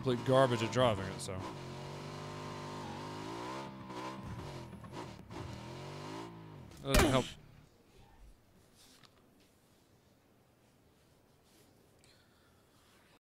complete garbage at driving it, so. That doesn't help.